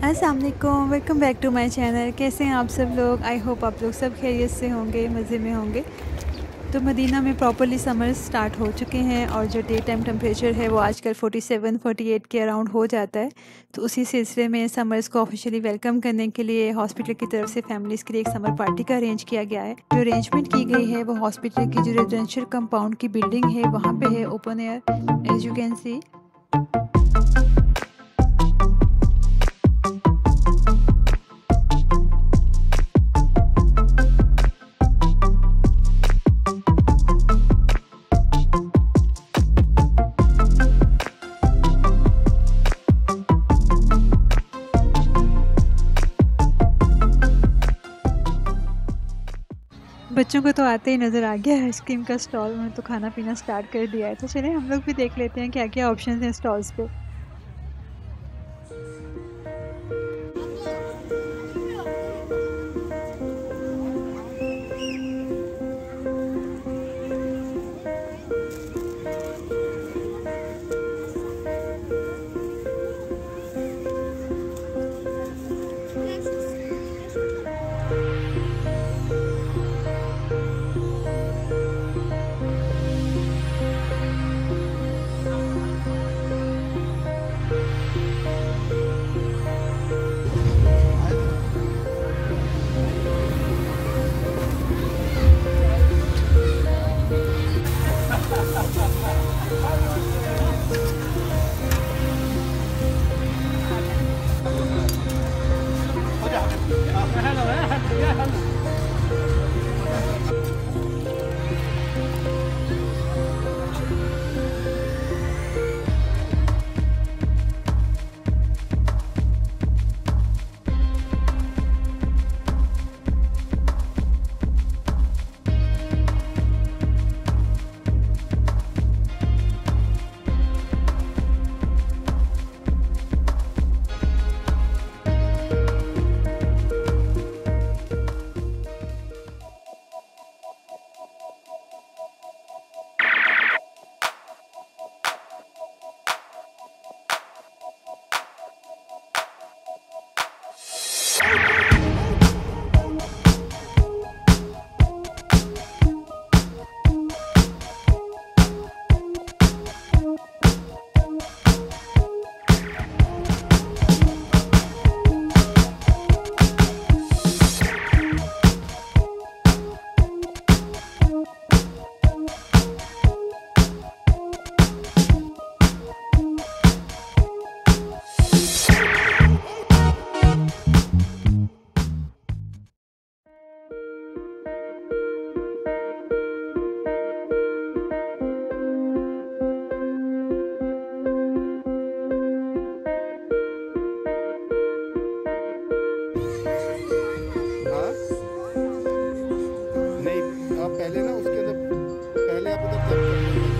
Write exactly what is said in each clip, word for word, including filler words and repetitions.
अस्सलाम वालेकुम, welcome back to my channel. कैसे हैं आप सब लोग? आई होप आप लोग सब खैरियत से होंगे, मज़े में होंगे। तो मदीना में प्रॉपर्ली समर स्टार्ट हो चुके हैं और जो डे टाइम टेम्परेचर है वो आजकल सैंतालीस अड़तालीस के अराउंड हो जाता है। तो उसी सिलसिले में समर्स को ऑफिशियली वेलकम करने के लिए हॉस्पिटल की तरफ से फैमिलीज़ के लिए एक समर पार्टी का अरेंज किया गया है। जो अरेंजमेंट की गई है वो हॉस्पिटल की जो रेजिडेंशियल कंपाउंड की बिल्डिंग है वहाँ पे है, open air as you can see. बच्चों को तो आते ही नज़र आ गया आइसक्रीम का स्टॉल में, तो खाना पीना स्टार्ट कर दिया है। तो चलिए हम लोग भी देख लेते हैं क्या क्या ऑप्शन हैं स्टॉल्स पे। पहले ना उसके अंदर पहले आप उधर कर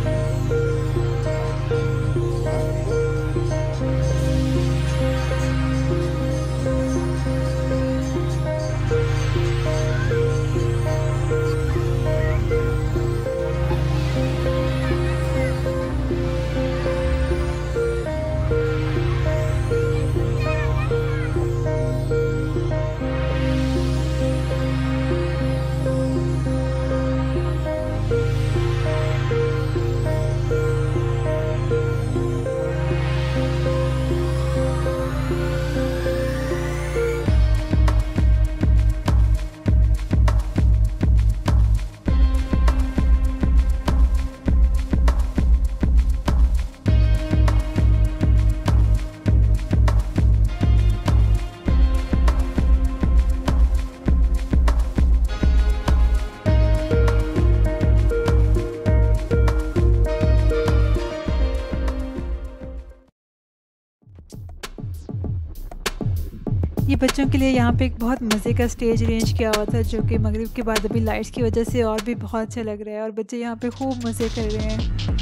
ये बच्चों के लिए यहाँ पे एक बहुत मज़े का स्टेज अरेंज किया हुआ था, जो कि मगरिब के बाद अभी लाइट्स की वजह से और भी बहुत अच्छा लग रहा है और बच्चे यहाँ पे खूब मज़े कर रहे हैं।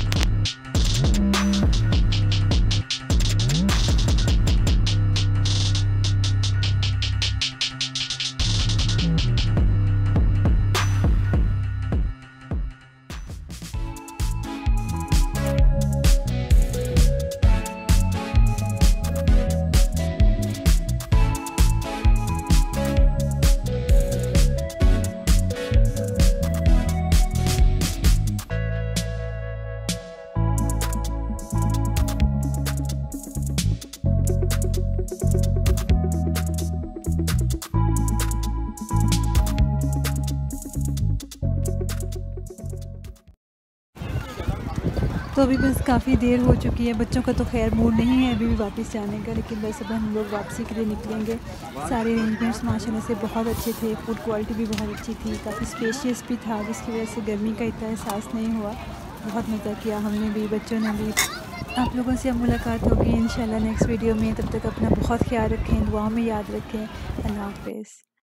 तो अभी बस काफ़ी देर हो चुकी है। बच्चों का तो खैर मूड नहीं है अभी भी वापस जाने का, लेकिन बस अब हम लोग वापसी के लिए निकलेंगे। सारे अरेंजमेंट्स माशाल्लाह से बहुत अच्छे थे, फूड क्वालिटी भी बहुत अच्छी थी, काफ़ी स्पेशियस भी था, जिसकी वजह से गर्मी का इतना एहसास नहीं हुआ। बहुत मज़ा किया हमने भी, बच्चों ने भी। आप लोगों से अब मुलाकात होगी इंशाल्लाह नेक्स्ट वीडियो में। तब तक अपना बहुत ख्याल रखें, दुआओं में याद रखें। अल्लाह हाफ़िज़।